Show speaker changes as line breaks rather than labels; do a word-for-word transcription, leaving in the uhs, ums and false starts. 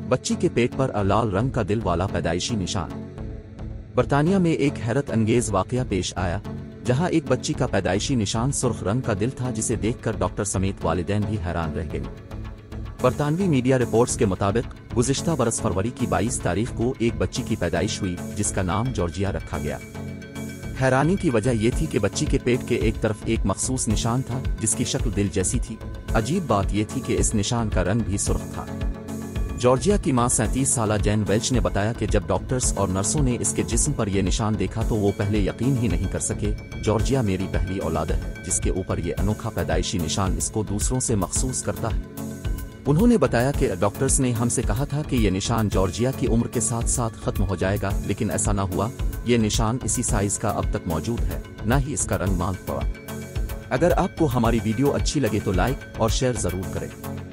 बच्ची के पेट पर लाल रंग का दिल वाला पैदाइशी निशान। बर्तानिया में एक हैरत अंगेज वाकया पेश आया, जहां एक बच्ची का पैदाइशी निशान सुर्ख रंग का दिल था, जिसे देखकर डॉक्टर समेत वालिदैन भी हैरान रह गए। बरतानवी मीडिया रिपोर्ट्स के मुताबिक गुज़िश्ता बरस फरवरी की बाईस तारीख को एक बच्ची की पैदाइश हुई, जिसका नाम जॉर्जिया रखा गया। हैरानी की वजह यह थी कि बच्ची के पेट के एक तरफ एक मखसूस निशान था, जिसकी शक्ल दिल जैसी थी। अजीब बात यह थी कि इस निशान का रंग भी सुर्ख था। जॉर्जिया की मां सैंतीस साला जैन वेल्च ने बताया कि जब डॉक्टर्स और नर्सों ने इसके जिस्म पर यह निशान देखा तो वो पहले यकीन ही नहीं कर सके। जॉर्जिया मेरी पहली औलाद है, जिसके ऊपर ये अनोखा पैदाइशी निशान इसको दूसरों से मखसूस करता है। उन्होंने बताया कि डॉक्टर्स ने हमसे कहा था कि यह निशान जॉर्जिया की उम्र के साथ साथ खत्म हो जाएगा, लेकिन ऐसा ना हुआ। ये निशान इसी साइज का अब तक मौजूद है, ना ही इसका रंग मांग पड़ा। अगर आपको हमारी वीडियो अच्छी लगे तो लाइक और शेयर जरूर करें।